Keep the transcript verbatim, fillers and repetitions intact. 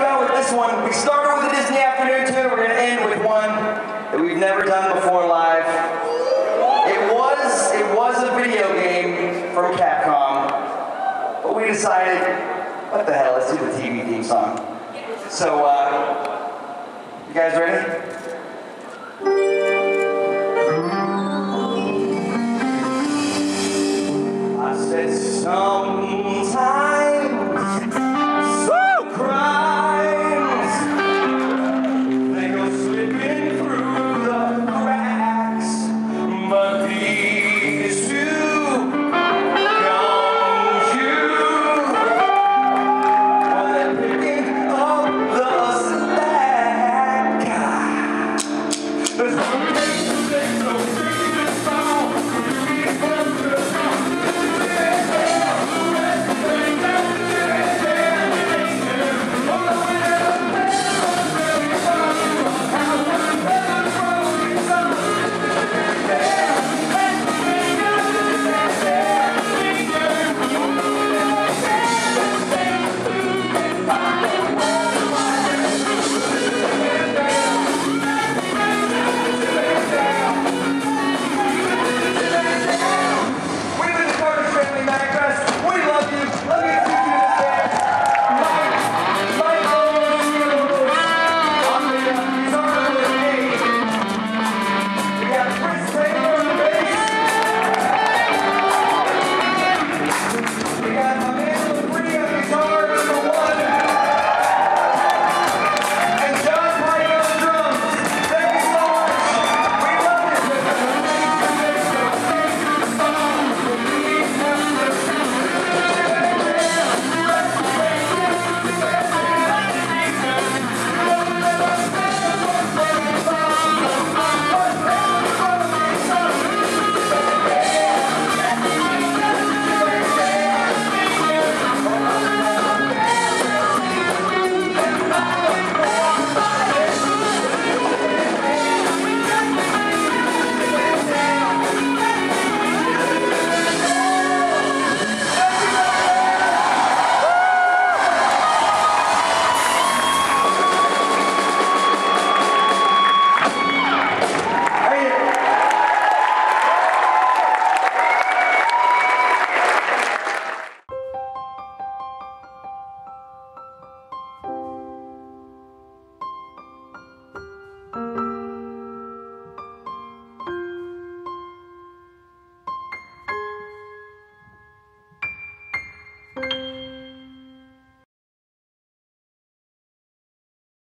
out with this one. We started with a Disney afternoon tune. We're gonna end with one that we've never done before live. It was it was a video game from Capcom, but we decided, what the hell? Let's do the T V theme song. So, uh, you guys ready? I said some.